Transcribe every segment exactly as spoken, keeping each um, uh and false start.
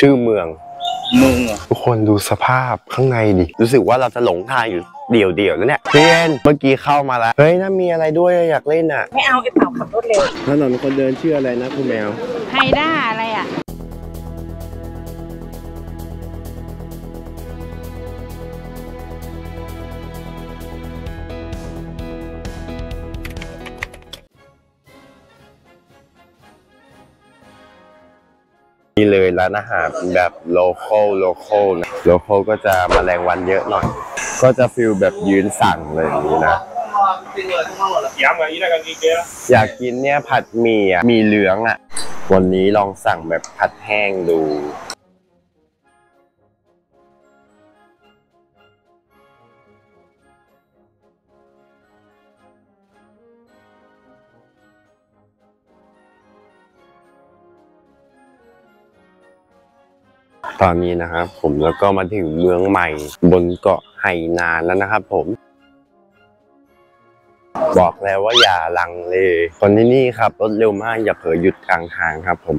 ชื่อเมืองมึงทุกคนดูสภาพข้างในดิรู้สึกว่าเราจะหลงทางอยู่เดี่ยวเดี่ยวแล้วเนี่ยเพียนเมื่อกี้เข้ามาแล้วเฮ้ยน่ามีอะไรด้วยอยากเล่นอ่ะไม่เอาไอ้เป่าขับรถเร็วถนนคนเดินชื่ออะไรนะคุณแมวไฮด้าอะไรอ่ะนี่เลยร้านอาหารแบบโลคอลโลคอลนะโลคอลก็จะแมลงวันเยอะหน่อยก็จะฟิลแบบยืนสั่งเลยอย่างนี้นะอยากกินเนี่ยผัดหมี่อ่ะหมี่เหลืองอ่ะวันนี้ลองสั่งแบบผัดแห้งดูตอนนี้นะครับผมแล้วก็มาถึงเมืองใหม่บนเกาะไหหนานแล้วนะครับผมบอกแล้วว่าอย่าลังเลคนที่นี่ครับรถเร็วมากอย่าเผลอหยุดกลางทางครับผม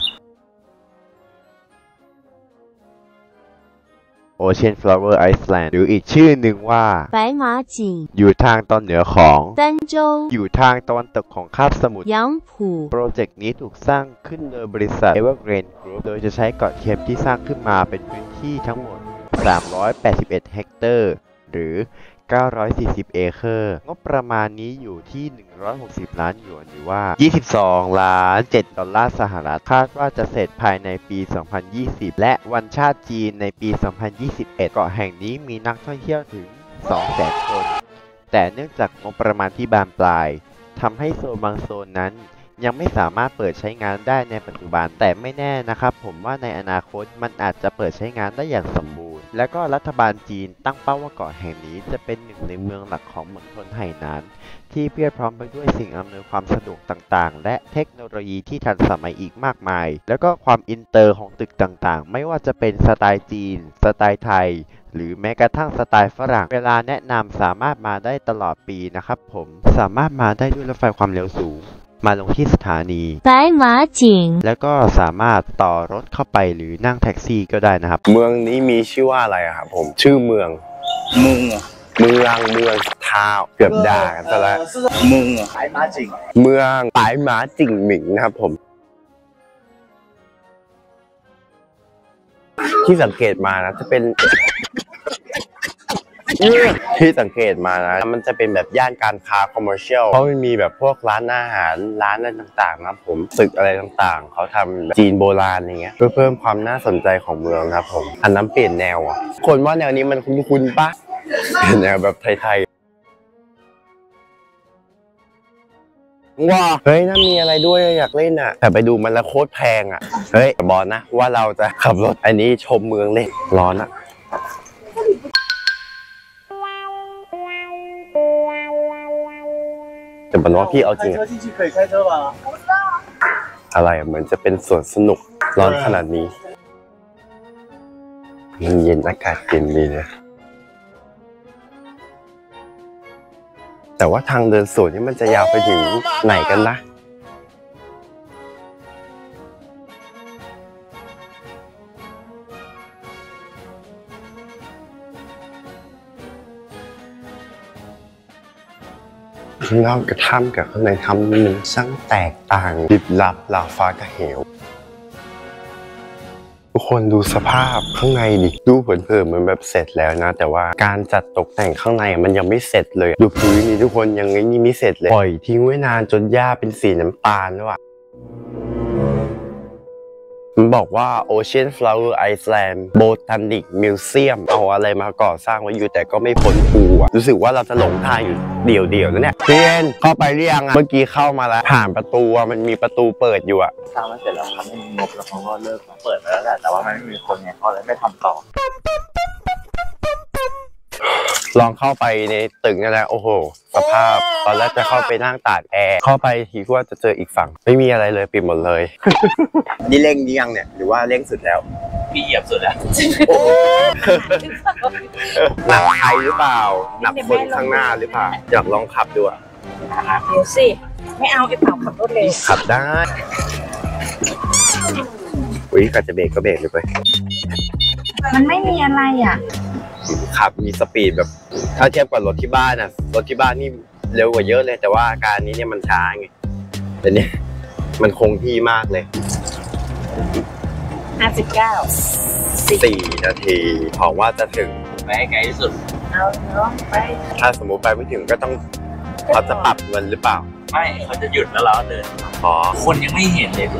Ocean Flower Island หรืออีกชื่อหนึ่งว่า白马井อยู่ทางตอนเหนือของ儋州อยู่ทางตะวันตกของคาบสมุทร杨浦โปรเจกต์นี้ถูกสร้างขึ้นโดยบริษัท Evergreen Group โดยจะใช้เกาะเค็มที่สร้างขึ้นมาเป็นพื้นที่ทั้งหมดสามร้อยแปดสิบเอ็ดเฮกเตอร์หรือเก้าร้อยสี่สิบเอเคอร์งบประมาณนี้อยู่ที่หนึ่งร้อยหกสิบล้านหยวนหรือว่ายี่สิบสองล้านเจ็ดดอลลาร์สหรัฐคาดว่าจะเสร็จภายในปีสองพันยี่สิบและวันชาติจีนในปีสองพันยี่สิบเอ็ดเกาะแห่งนี้มีนักท่องเที่ยวถึง สองแสน คนแต่เนื่องจากงบประมาณที่บานปลายทำให้โซนบางโซนนั้นยังไม่สามารถเปิดใช้งานได้ในปัจจุบันแต่ไม่แน่นะครับผมว่าในอนาคตมันอาจจะเปิดใช้งานได้อย่างสมบูรณ์และก็รัฐบาลจีนตั้งเป้าว่าเกาะแห่งนี้จะเป็นหนึ่งในเมืองหลักของมณฑลไหหนานที่เพียบพร้อมไปด้วยสิ่งอำนวยความสะดวกต่างๆและเทคโนโลยีที่ทันสมัยอีกมากมายแล้วก็ความอินเตอร์ของตึกต่างๆไม่ว่าจะเป็นสไตล์จีนสไตล์ไทยหรือแม้กระทั่งสไตล์ฝรั่งเวลาแนะนำสามารถมาได้ตลอดปีนะครับผมสามารถมาได้ด้วยรถไฟความเร็วสูงมาลงที่สถานี白马井แล้วก็สามารถต่อรถเข้าไปหรือนั่งแท็กซี่ก็ได้นะครับเมืองนี้มีชื่อว่าอะไรครับผมชื่อเมืองมึงเมืองเมืองท้าวเกือบด่ากันซะแล้วมึงปายมาจิงเมืองปายมาจิงหมิงนะครับผมที่สังเกตมานะจะเป็นที่สังเกตมานะมันจะเป็นแบบย่านการค้าคอมเมอร์เชียลเพราะมันมีแบบพวกร้านอาหารร้านอะไรต่างๆนะผมตึกอะไรต่างๆเขาทำจีนโบราณอย่างเงี้ยเพื่อเพิ่มความน่าสนใจของเมืองครับผมอันนั้นเปลี่ยนแนวอ่ะคนว่าแนวนี้มันคุ้นๆปะเป็นแนวแบบไทยๆว้าเฮ้ยน่ามีอะไรด้วยอยากเล่นอ่ะแต่ไปดูมันแล้วโคตรแพงอ่ะเฮ้ยบอกนะว่าเราจะขับรถอันนี้ชมเมืองเล่นร้อนอ่ะแต่บอกว่าพี่เอาจริงอะไรเหมือนจะเป็นสวนสนุกร้อนขนาดนี้มันเย็นอากาศเย็นดีนะแต่ว่าทางเดินสวนนี่มันจะยาวไปถึงไหนกันนะข้างนอกกระถ้ำกับข้างในถ้ำมันช่างแตกต่างลิบลับหลากฟ้ากระเหวทุกคนดูสภาพข้างในดิดูเผินๆเหมือนแบบเสร็จแล้วนะแต่ว่าการจัดตกแต่งข้างในมันยังไม่เสร็จเลยดูพื้นนี่ทุกคนยังนี่ไม่เสร็จเลยปล่อยทิ้งไว้นานจนหญ้าเป็นสีน้ำตาลแล้วอะมันบอกว่า Ocean Flower Island Botanic Museum เอาอะไรมาก่อสร้างไว้อยู่แต่ก็ไม่พ้นภูอ่ะรู้สึกว่าเราจะหลงทางอยู่เดี่ยวๆแล้วเนี่ยเพียนเข้าไปหรือยังอ่ะเมื่อกี้เข้ามาแล้วผ่านประตูมันมีประตูเปิดอยู่อ่ะสร้างมาเสร็จแล้วครับไม่มีงบแล้วเขาก็เลิกเปิดไปแล้วแหละแต่ว่ามันไม่มีคนไงเขาเลยไม่ทำต่อลองเข้าไปในตึกนี่แหละโอ้โหสภาพตอนแรกจะเข้าไปนั่งตากแอร์เข้าไปทีก็จะเจออีกฝั่งไม่มีอะไรเลยปิดหมดเลย นี่เร่งยังเนี่ยหรือว่าเร่งสุดแล้วพี่เหยียบสุดแล้วหนักใครหรือเปล่าหนักคนข้างหน้าหรือเปล่าอยากลองขับดูอ่ะเดี๋ยวสิไม่เอาไอ้เป่าขับรถเร็วขับได้อุ้ยกะจะเบรกก็เบรกเลยไปมันไม่มีอะไรอ่ะขับมีสปีดแบบถ้าเทียบกับรถที่บ้านน่ะรถที่บ้านนี่เร็วกว่าเยอะเลยแต่ว่าการนี้เนี่ยมันช้าไงแต่เนี่ยมันคงที่มากเลยห้าสิบเก้าสี่นาทีของว่าจะถึงไปให้ไกลที่สุดเอาเนาะไปถ้าสมมุติไปไม่ถึงก็ต้องเขาจะปรับเงินหรือเปล่าไม่เขาจะหยุดแล้วเราเดินอ๋อคนยังไม่เห็นเลย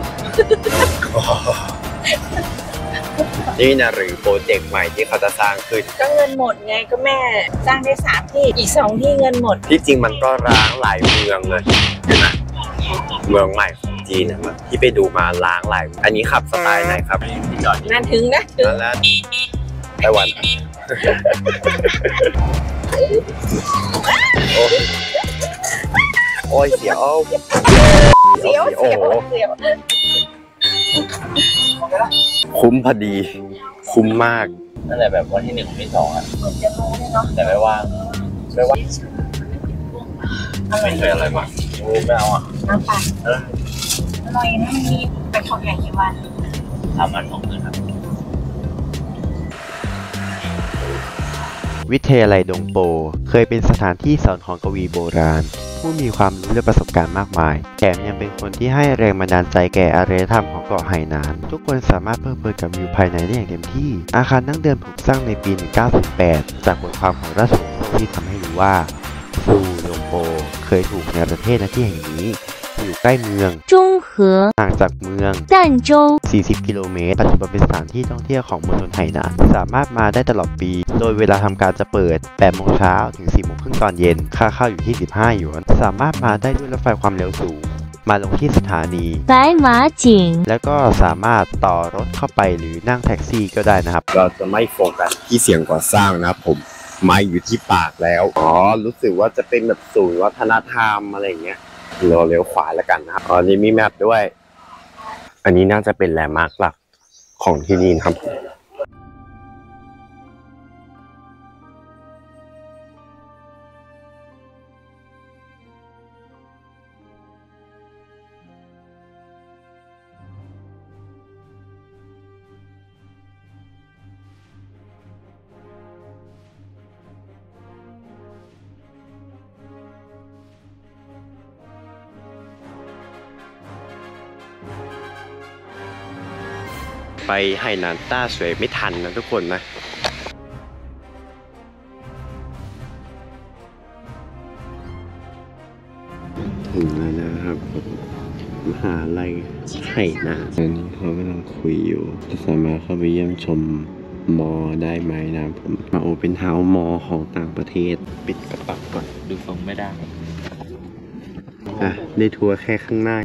นี่นะหรือโปรเจกต์ใหม่ที่เขาจะสร้างขึ้นก็เงินหมดไงก็แม่สร้างได้สามที่อีกสองที่เงินหมดที่จริงมันก็ร้างหลายเมืองเลยเห็นไหมเมืองใหม่ของจีนนะที่ไปดูมาล้างหลายอันนี้ขับสไตล์ไหนครับที่จอดอยู่นั่นถึงนะถึงนั่นแหละไต้หวันโอ้ยโอ้ยเสียวเสียวโอ้เสียวโหเสียวคุ้มพอดี คุ้มมากนั่นแหละแบบวันที่หนึ่งวันที่สองอ่ะเหมือนจะรู้เลยเนาะแต่ไม่ว่างไม่ว่างไม่เคยอะไรมาโอ้ไม่เอาอ่ะน้ำปั่นเอออร่อยนะมีไปเขาใหญ่กี่วันทำมันของเงินครับวิทยาลัยดงโปเคยเป็นสถานที่สอนของกวีโบราณ ผู้มีความรู้และประสบการณ์มากมายแถมยังเป็นคนที่ให้แรงบันดาลใจแก่อารยธรรมของเกาะไหหนาน ทุกคนสามารถเพลิดเพลินกับวิวภายในได้อย่างเต็มที่ อาคารดั้งเดิมถูกสร้างในปี หนึ่งเก้าศูนย์แปด จากบทความของราชวงศ์ซ่งที่ทำให้รู้ว่าซูดงโปเคยถูกในประเทศณที่แห่งนี้อยู่ใกล้เมือง中和ห่างจากเมือง儋州สี่สิบ กิโลเมตร ปัจจุบันเป็นสถานที่ท่องเที่ยวของมณฑลไหหนาน สามารถมาได้ตลอดปี โดยเวลาทำการจะเปิด แปดโมงเช้าถึง สี่โมงครึ่งตอนเย็น ค่าเข้าอยู่ที่ สิบห้า หยวน สามารถมาได้ด้วยรถไฟความเร็วสูง มาลงที่สถานี白马井แล้วก็สามารถต่อรถเข้าไปหรือนั่งแท็กซี่ก็ได้นะครับเราจะไม่โฟกัสที่เสียงก่อสร้างนะครับผมไม่อยู่ที่ปากแล้ว อ๋อ รู้สึกว่าจะเป็นแบบศูนย์วัฒนธรรมอะไรอย่างเงี้ยเราเลี้ยวขวาแล้วกันนะครับอ๋อนี่มีแมปด้วย อันนี้น่าจะเป็นแลนด์มาร์คหลักของที่นี่นะครับ ไปไหหนานต้าสวยไม่ทันนะทุกคนนะถึงแล้วนะครับมหาลัยไหหนานตอนนี้เขากำลังคุยอยู่จะสามารถเข้าไปเยี่ยมชมมอได้ไหมนะผมมาโอเป็นเฮาส์มอของต่างประเทศปิดกระปักก่อนดูทรงไม่ได้อ่ะได้ทัวร์แค่ข้างหน้า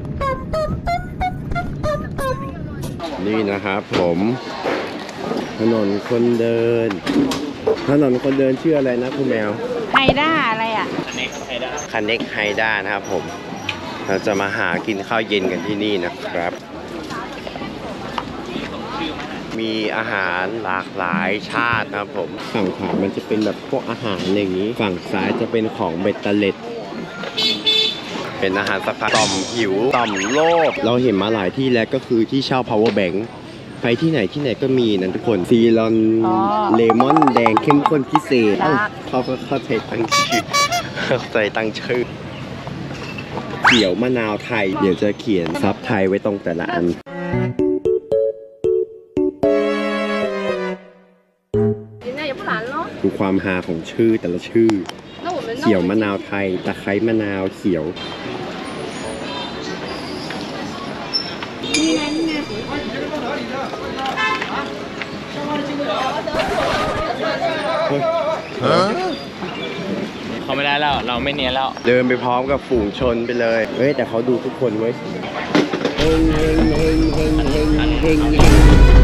นี่นะครับผมถนนคนเดินถนนคนเดินชื่ออะไรนะคุณแมวไฮด้าอะไรอ่ะอันนี้ให้ได้คันเน็กไฮด้านะครับผมเราจะมาหากินข้าวเย็นกันที่นี่นะครับ มีอาหารหลากหลายชาตินะครับผมฝั่งขวามันจะเป็นแบบพวกอาหารอะไรอย่างนี้ฝั่งซ้ายจะเป็นของเบตเตเล็ดเป็นอาหารสักพักต่อมหิวต่อมโลภเราเห็นมาหลายที่แล้วก็คือที่เช่า power bank ไปที่ไหนที่ไหนก็มีนะทุกคนซีรอนอ๋อเลมอนแดงเข้มข้นพิเศษครับเอ้าเขาก็เข้าใจตั้งชื่อเข้าใจตั้งชื่อเขียวมะนาวไทย เดี๋ยวจะเขียนซับไทยไว้ตรงแต่ละอันดูความฮาของชื่อแต่ละชื่อเขียวมะนาวไทยตะไคร้มะนาวเขียวเฮ้ยเขาไม่ได้แล้ว เราไม่เนียนแล้วเดินไปพร้อมกับฝูงชนไปเลยเฮ้ยแต่เขาดูทุกคนเว้ยเฮงเฮงเฮงเฮงเฮงเฮงเฮง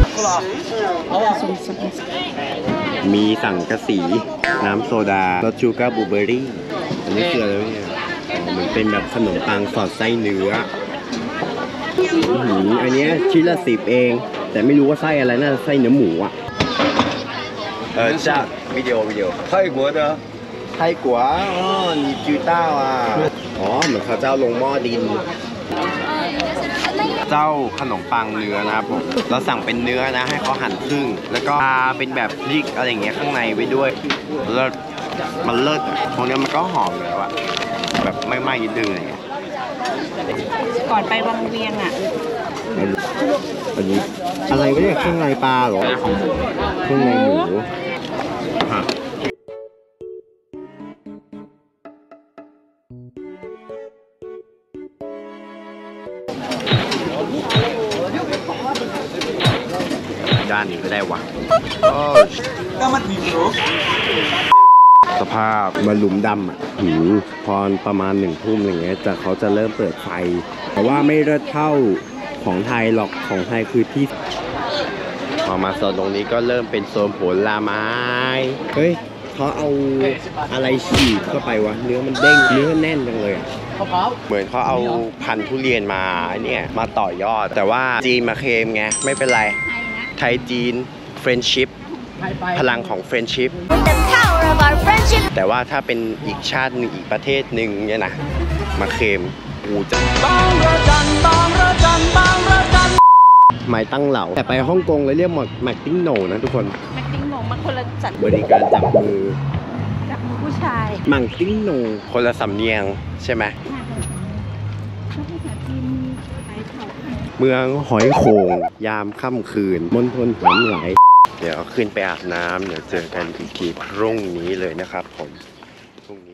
มีสังกะสีน้ำโซดารสชูการ์บลูเบอร์รี่อันนี้คืออะไรเนี่ยอ๋อเหมือนเป็นแบบขนมปังสอดไส้เนื้ออื้อหืออันเนี้ยชิ้นละสิบเอง แต่ไม่รู้ว่าไส้อะไรน่าจะไส้เนื้อหมูอ่ะเออจ้าวิดีโอวิดีโอไทยกัวเด้อไทยกัวอ๋อนี่จูต้าอ่ะอ๋อเหมือนเขาเจ้าลงหม้อดินเจ้าขนมปังเนื้อนะครับผมเราสั่งเป็นเนื้อนะให้เขาหั่นครึ่งแล้วก็ทาเป็นแบบพริกอะไรอย่างเงี้ยข้างในไว้ด้วยเลิศมันเลิศอะพวกเนี้ยมันก็หอมเลยว่ะแบบไม่ไหม้นิดนึงอะไรเงี้ยก่อนไปวังเวียงอ่ะอันนี้อะไรก็เนี่ยเครื่องในปลาเหรอเครื่องในหมูฮะด้านนี้ก็ได้วะสภาพมันหลุมดำอ่ะหืมพอประมาณหนึ่งทุ่มอะไรเงี้ยจะเขาจะเริ่มเปิดไฟแต่ว่าไม่เลิศเท่าของไทยหรอกของไทยคือที่พอมาโซนตรงนี้ก็เริ่มเป็นโซนผลไม้เฮ้ยเขาเอาอะไรฉีดเข้าไปวะเนื้อมันเด้งเนื้อแน่นจังเลยอ่ะเหมือนเขาเอาพันธุ์ทุเรียนมาเนี่ยมาต่อยอดแต่ว่าจีนมาเคลมไงไม่เป็นไรไทยจีนเฟรนชิพพลังของเฟรนชิพแต่ว่าถ้าเป็นอีกชาติหนึ่งอีกประเทศหนึ่งเนี่ยนะมาเคลมกูจะหมายตั้งเหล่าแต่ไปฮ่องกงเลยเรียกหมดแม็กติ้งโหนนะทุกคนแม็กติ้งโหนงมันคนละสัตว์บริการจับมือจับมือผู้ชายหมังติ้งโหนคนละสำเนียงใช่ไหมเมืองหอยโข่งยามค่ำคืนมณฑลหลำไหลเดี๋ยวขึ้นไปอาบน้ำเดี๋ยวเจอกันอีกทีพรุ่งนี้เลยนะครับผมพรุ่งนี้